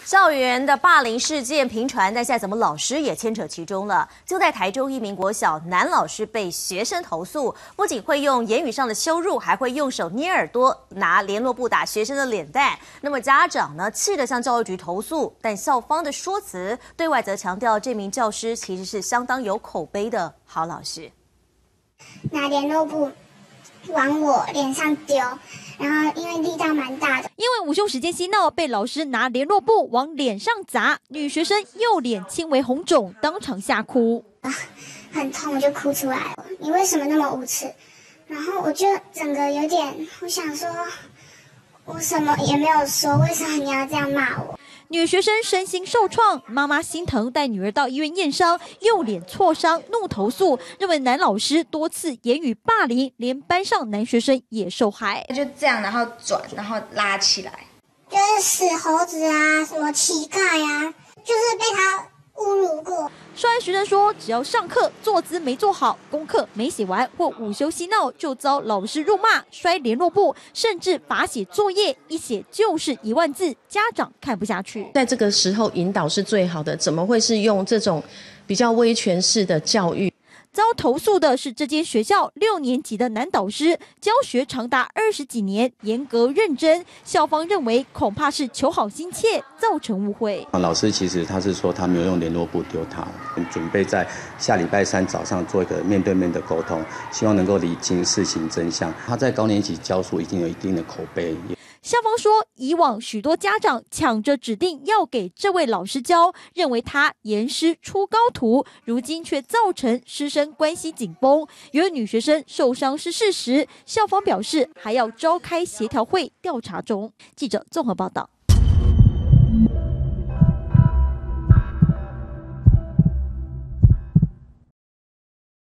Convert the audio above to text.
校园的霸凌事件频传，但现在怎么老师也牵扯其中了？就在台中一名国小男老师被学生投诉，不仅会用言语上的羞辱，还会用手捏耳朵、拿联络簿打学生的脸蛋。那么家长呢，气得向教育局投诉，但校方的说辞对外则强调，这名教师其实是相当有口碑的好老师。 拿联络簿往我脸上丢，然后因为力道蛮大的， 因为午休时间嬉闹，被老师拿联络簿往脸上砸，女学生右脸轻微红肿，当场吓哭。 很痛，我就哭出来了。你为什么那么无耻？然后我就整个有点，我想说，我什么也没有说，为什么你要这样骂我？ 女学生身心受创，妈妈心疼，带女儿到医院验伤，右脸挫伤，怒投诉，认为男老师多次言语霸凌，连班上男学生也受害。 就这样，然后转，然后拉起来， 就是死猴子啊，什么乞丐啊，就是被他侮辱过。 受害学生说，只要上课坐姿没做好，功课没写完或午休嬉闹，就遭老师辱骂、摔联络簿，甚至罚写作业，一写就是1万字，家长看不下去。 在这个时候引导是最好的，怎么会是用这种比较威权式的教育？ 遭投诉的是这间学校6年级的男导师，教学长达20几年，严格认真。校方认为恐怕是求好心切，造成误会。 老师其实他是说他没有用联络簿丢他，准备在下礼拜3早上做一个面对面的沟通，希望能够理清事情真相。他在高年级教书已经有一定的口碑。 校方说，以往许多家长抢着指定要给这位老师教，认为他严师出高徒，如今却造成师生关系紧绷。有女学生受伤是事实，校方表示还要召开协调会调查中。记者综合报道。